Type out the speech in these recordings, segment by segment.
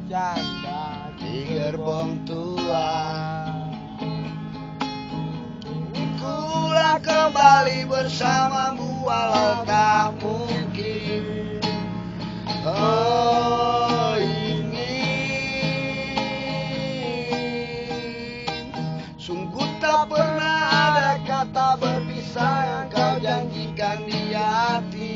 bercanda di gerbong tua. Pulang kembali bersamamu walau tak mungkin. Oh ingin, sungguh tak pernah ada kata berpisah yang kau janjikan di hati.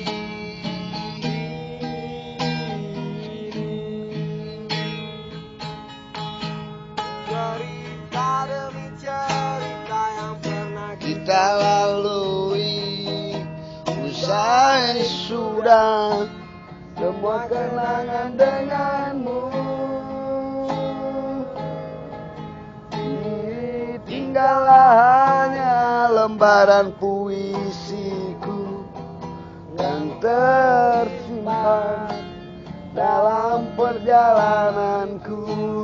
cerita demi cerita yang pernah Kita lalui, usai sudah semua kenangan denganmu. Kini tinggallah hanya lembaran puisiku yang tersimpan dalam perjalananku.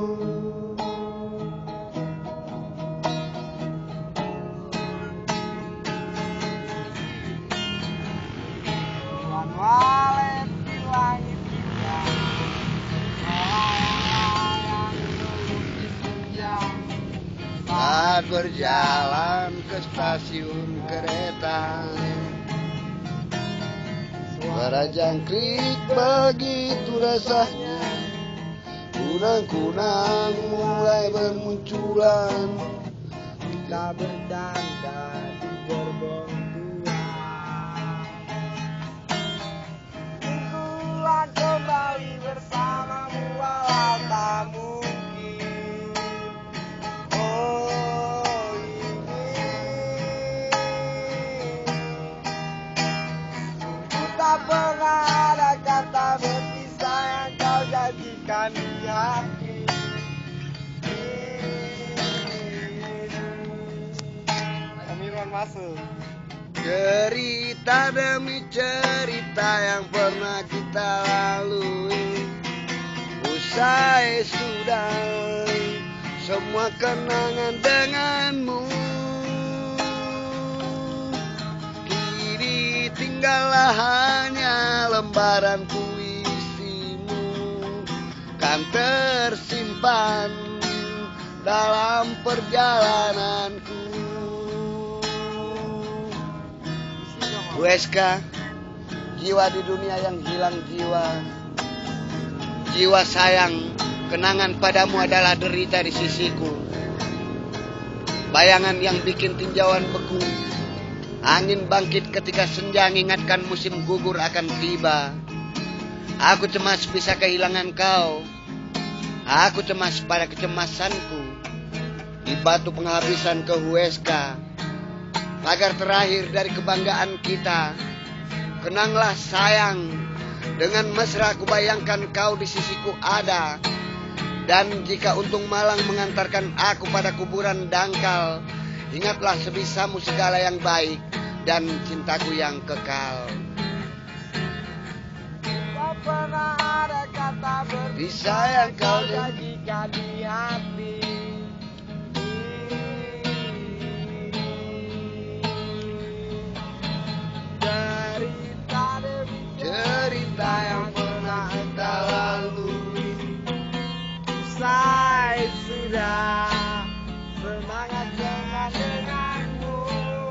walet di langit indah, melayang-layang melukis senja. Saat berjalan ke stasiun kereta, suara jangkrik begitu rasanya. Kunang-kunang mulai bermunculan. Kita bercanda di gerbong tua. Pulang kembali bersamamu walau tak mungkin. Oh ingin, sungguh tak pernah ada kata berpisah yang kau janjikan di hati. Amiron masuk. Cerita demi cerita yang pernah kita lalui, usai sudah semua kenangan denganmu. Kini tinggallah hanya lembaran puisimu, kan tersimpan dalam perjalananku. USK, jiwa di dunia yang hilang jiwa. Jiwa sayang, kenangan padamu adalah derita di sisiku. Bayangan yang bikin tinjauan beku. Angin bangkit ketika senja mengingatkan musim gugur akan tiba. Aku cemas bisa kehilangan kau. Aku cemas pada kecemasanku. Di batu penghabisan ke USK, pagar terakhir dari kebanggaan kita. Kenanglah sayang, dengan mesra ku bayangkan kau di sisiku ada. Dan jika untung malang mengantarkan aku pada kuburan dangkal, ingatlah sebisamu segala yang baik dan cintaku yang kekal. Tak pernah ada kata Bisa yang kau janjikan di hati. cerita yang pernah kita lalui, Usai sudah semangat jangan denganmu.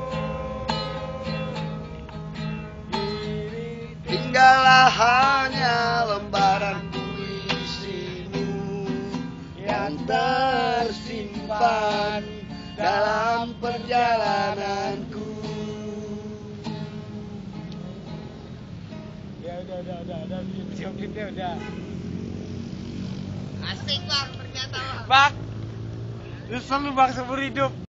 tinggallah hanya lembaran puisimu yang tersimpan dalam perjalananku. Ya udah, video klipnya udah. Asik bang, ternyata bang. Bang, lu selalu bang seumur hidup.